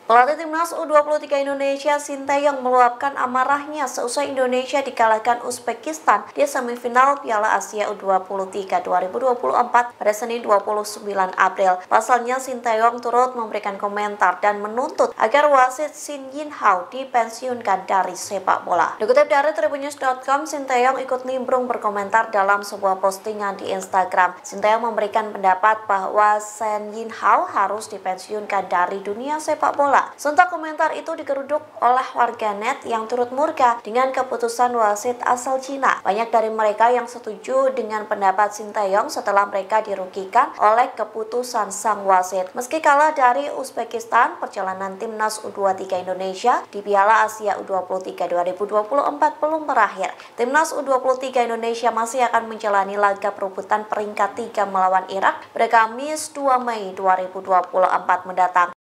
Pelatih Timnas U23 Indonesia Sinteyong meluapkan amarahnya seusai Indonesia dikalahkan Uzbekistan di semifinal Piala Asia U23 2024 pada Senin 29 April. Pasalnya Sinteyong turut memberikan komentar dan menuntut agar wasit Shin Yinhao dipensiunkan dari sepak bola. Dikutip dari Tribunnews.com, Sinteyong ikut nimbrung berkomentar dalam sebuah postingan di Instagram. Sinteyong memberikan pendapat bahwa Shin Yinhao harus dipensiunkan dari dunia sepak bola. Sontak komentar itu digeruduk oleh warganet yang turut murka dengan keputusan wasit asal Cina. Banyak dari mereka yang setuju dengan pendapat Sinteyong setelah mereka dirugikan oleh keputusan sang wasit. Meski kalah dari Uzbekistan, perjalanan Timnas U23 Indonesia di Piala Asia U23 2024 belum berakhir. Timnas U23 Indonesia masih akan menjalani laga perebutan peringkat 3 melawan Irak pada Kamis 2 Mei 2024 mendatang.